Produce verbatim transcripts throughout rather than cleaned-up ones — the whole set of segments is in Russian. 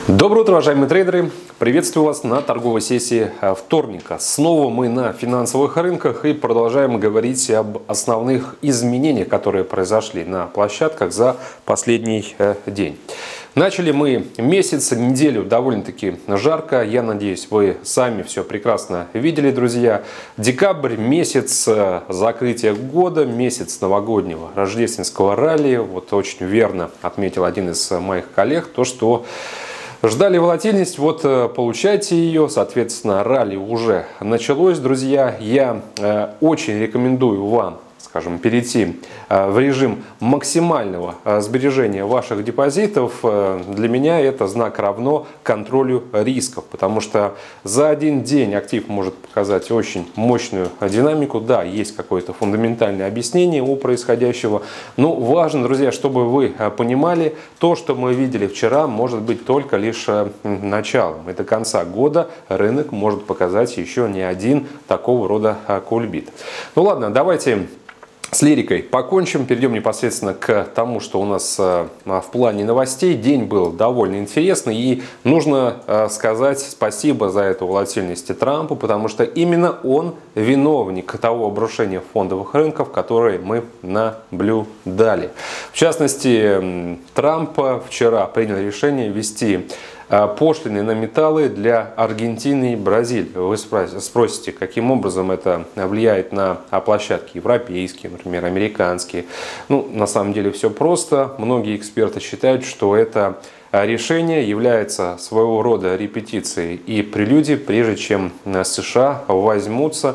Доброе утро, уважаемые трейдеры! Приветствую вас на торговой сессии вторника. Снова мы на финансовых рынках и продолжаем говорить об основных изменениях, которые произошли на площадках за последний день. Начали мы месяц, неделю довольно-таки жарко. Я надеюсь, вы сами все прекрасно видели, друзья. Декабрь, месяц закрытия года, месяц новогоднего рождественского ралли. Вот очень верно отметил один из моих коллег, то что ждали волатильность, вот получайте ее, соответственно, ралли уже началось, друзья. Я э, очень рекомендую вам, скажем, перейти э, в режим максимального э, сбережения ваших депозитов. Э, для меня это знак равно контролю рисков, потому что за один день актив может показать очень мощную динамику. Да, есть какое-то фундаментальное объяснение у происходящего, но важно, друзья, чтобы вы понимали, то, что мы видели вчера, может быть только лишь началом. И до конца года рынок может показать еще не один такого рода кульбит. Ну ладно, давайте с лирикой покончим, перейдем непосредственно к тому, что у нас в плане новостей. День был довольно интересный, и нужно сказать спасибо за эту волатильность Трампу, потому что именно он виновник того обрушения фондовых рынков, которые мы наблюдали. В частности, Трамп вчера принял решение ввести пошлины на металлы для Аргентины и Бразилии. Вы спросите, каким образом это влияет на площадки европейские, например, американские. Ну, на самом деле все просто. Многие эксперты считают, что это решение является своего рода репетицией и прелюдией, прежде чем США возьмутся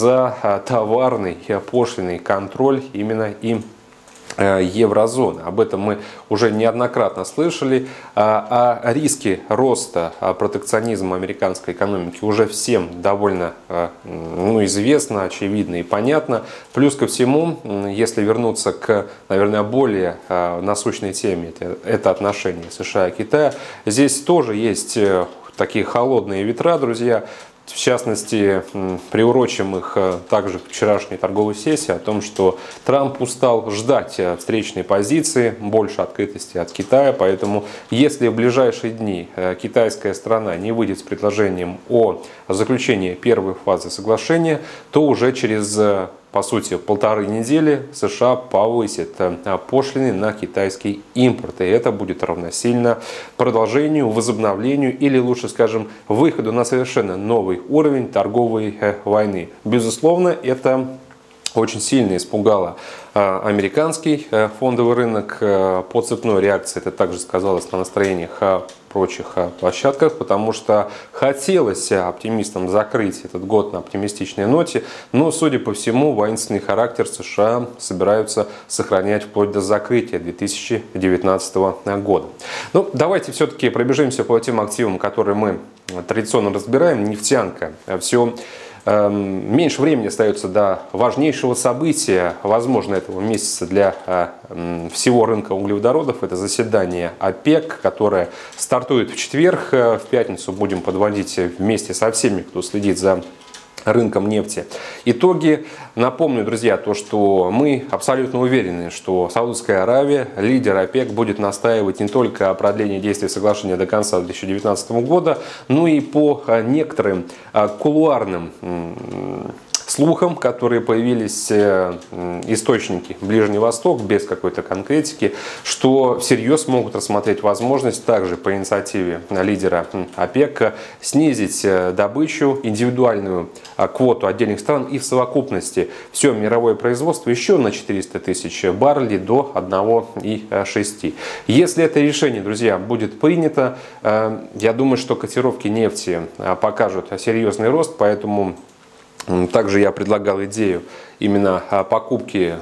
за товарный пошлинный контроль именно им еврозоны. Об этом мы уже неоднократно слышали. О риске роста протекционизма американской экономики уже всем довольно ну, известно, очевидно и понятно. Плюс ко всему, если вернуться к, наверное, более насущной теме, это, это отношения США и Китая, здесь тоже есть такие холодные ветра, друзья. В частности, приурочим их также к вчерашней торговой сессии о том, что Трамп устал ждать встречной позиции, больше открытости от Китая. Поэтому, если в ближайшие дни китайская сторона не выйдет с предложением о заключении первой фазы соглашения, то уже через, по сути, полторы недели США повысит пошлины на китайский импорт. И это будет равносильно продолжению, возобновлению или, лучше скажем, выходу на совершенно новый уровень торговой войны. Безусловно, это очень сильно испугало американский фондовый рынок. По цепной реакции это также сказалось на настроениях прочих площадках, потому что хотелось оптимистам закрыть этот год на оптимистичной ноте, но, судя по всему, воинственный характер США собираются сохранять вплоть до закрытия две тысячи девятнадцатого года. Ну, давайте все-таки пробежимся по тем активам, которые мы традиционно разбираем. Нефтянка. Все меньше времени остается до важнейшего события, возможно, этого месяца для всего рынка углеводородов. Это заседание ОПЕК, которое стартует в четверг. В пятницу будем подводить вместе со всеми, кто следит за рынком нефти итоги. Напомню, друзья, то, что мы абсолютно уверены, что Саудовская Аравия, лидер ОПЕК, будет настаивать не только о продлении действия соглашения до конца две тысячи девятнадцатого года, но и по некоторым кулуарным слухам, которые появились источники Ближний Восток, без какой-то конкретики, что всерьез могут рассмотреть возможность также по инициативе лидера ОПЕК снизить добычу, индивидуальную квоту отдельных стран и в совокупности все мировое производство еще на четыреста тысяч баррелей до одного и шести. Если это решение, друзья, будет принято, я думаю, что котировки нефти покажут серьезный рост, поэтому также я предлагал идею именно покупки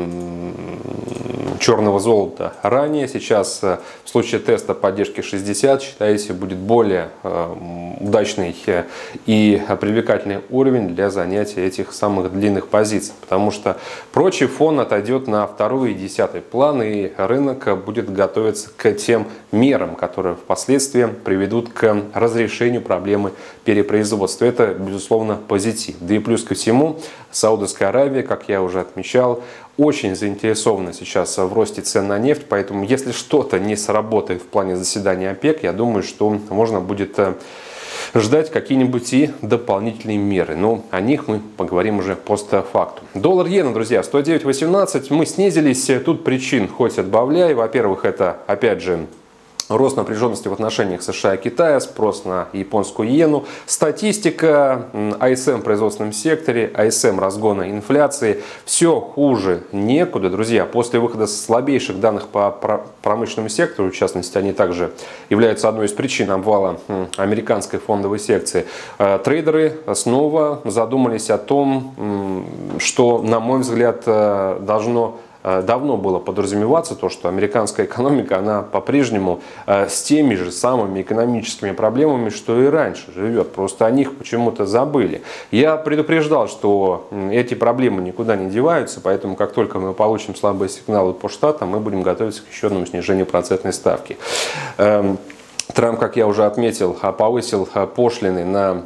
черного золота ранее. Сейчас в случае теста поддержки шестьдесят, считаете, будет более удачный и привлекательный уровень для занятия этих самых длинных позиций. Потому что прочий фон отойдет на второй и десятый план, и рынок будет готовиться к тем мерам, которые впоследствии приведут к разрешению проблемы перепроизводства. Это, безусловно, позитив. Да и плюс ко всему, Саудовская Аравия, как я уже отмечал, очень заинтересованы сейчас в росте цен на нефть, поэтому если что-то не сработает в плане заседания ОПЕК, я думаю, что можно будет ждать какие-нибудь и дополнительные меры. Но о них мы поговорим уже постфактум. Доллар-иена, друзья, сто девять восемнадцать. Мы снизились. Тут причин хоть отбавляй. Во-первых, это, опять же, рост напряженности в отношениях США и Китая, спрос на японскую иену, статистика, ай эс эм в производственном секторе, ай эс эм разгона инфляции. Все хуже некуда, друзья. После выхода слабейших данных по промышленному сектору, в частности, они также являются одной из причин обвала американской фондовой секции, трейдеры снова задумались о том, что, на мой взгляд, должно давно было подразумеваться то, что американская экономика, она по-прежнему э, с теми же самыми экономическими проблемами, что и раньше живет. Просто о них почему-то забыли. Я предупреждал, что эти проблемы никуда не деваются, поэтому как только мы получим слабые сигналы по штатам, мы будем готовиться к еще одному снижению процентной ставки. Эм, Трамп, как я уже отметил, повысил пошлины на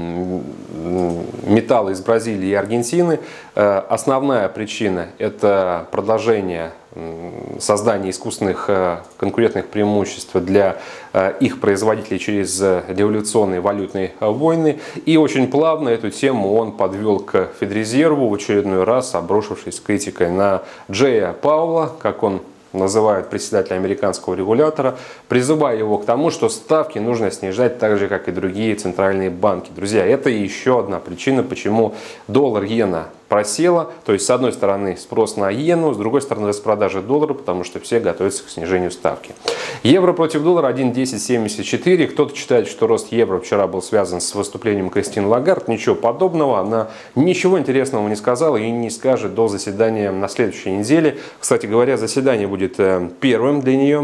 металлы из Бразилии и Аргентины. Основная причина – это продолжение создания искусственных конкурентных преимуществ для их производителей через революционные валютные войны. И очень плавно эту тему он подвел к Федрезерву, в очередной раз обрушившись критикой на Джея Пауэлла, как он называют председателя американского регулятора, призывая его к тому, что ставки нужно снижать так же, как и другие центральные банки. Друзья, это еще одна причина, почему доллар-иена просела. То есть, с одной стороны, спрос на иену, с другой стороны, распродажа доллара, потому что все готовятся к снижению ставки. Евро против доллара один десять семьдесят четыре. Кто-то считает, что рост евро вчера был связан с выступлением Кристин Лагард. Ничего подобного. Она ничего интересного не сказала и не скажет до заседания на следующей неделе. Кстати говоря, заседание будет первым для нее,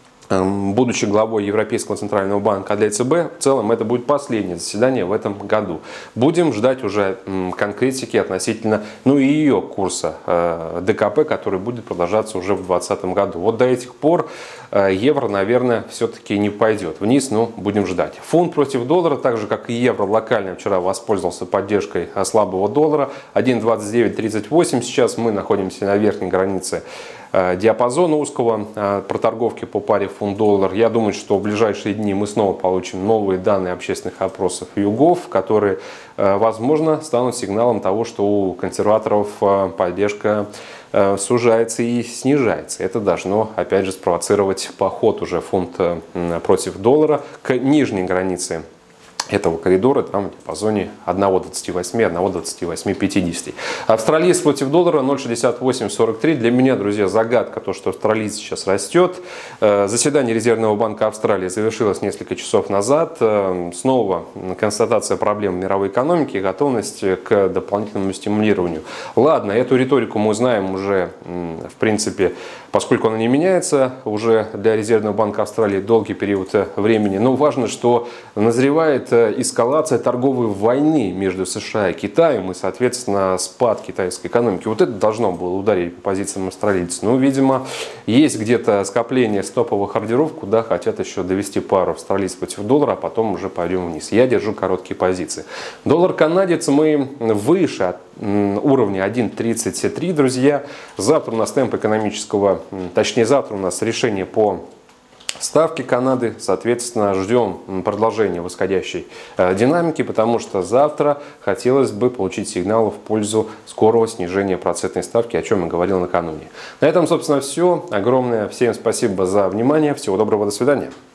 будучи главой Европейского центрального банка, а для ЦБ в целом это будет последнее заседание в этом году. Будем ждать уже конкретики относительно ну и ее курса ДКП, который будет продолжаться уже в две тысячи двадцатом году. Вот до этих пор евро, наверное, все-таки не пойдет вниз, но будем ждать. Фунт против доллара, так же как и евро, локально вчера воспользовался поддержкой слабого доллара. один двадцать девять тридцать восемь. Сейчас мы находимся на верхней границе диапазона узкого проторговки по паре фунт-доллар. Я думаю, что в ближайшие дни мы снова получим новые данные общественных опросов югов, которые, возможно, станут сигналом того, что у консерваторов поддержка сужается и снижается. Это должно, опять же, спровоцировать поход уже фунта против доллара к нижней границе этого коридора, там в диапазоне один двадцать восемь, один двадцать восемь пятьдесят. Австралиец против доллара ноль шестьдесят восемь сорок три. Для меня, друзья, загадка то, что австралиец сейчас растет. Заседание Резервного банка Австралии завершилось несколько часов назад. Снова констатация проблем в мировой экономике и готовность к дополнительному стимулированию. Ладно, эту риторику мы знаем уже, в принципе, поскольку она не меняется уже для Резервного банка Австралии долгий период времени. Но важно, что назревает эскалация торговой войны между США и Китаем и, соответственно, спад китайской экономики. Вот это должно было ударить по позициям австралийцев. Ну, видимо, есть где-то скопление стоповых ордеров, куда хотят еще довести пару австралийцев против доллара, а потом уже пойдем вниз. Я держу короткие позиции. Доллар-канадец мы выше от уровня один тридцать три, друзья. Завтра у нас темп экономического, точнее завтра у нас решение по ставки Канады, соответственно, ждем продолжения восходящей э, динамики, потому что завтра хотелось бы получить сигналы в пользу скорого снижения процентной ставки, о чем я говорил накануне. На этом, собственно, все. Огромное всем спасибо за внимание. Всего доброго, до свидания.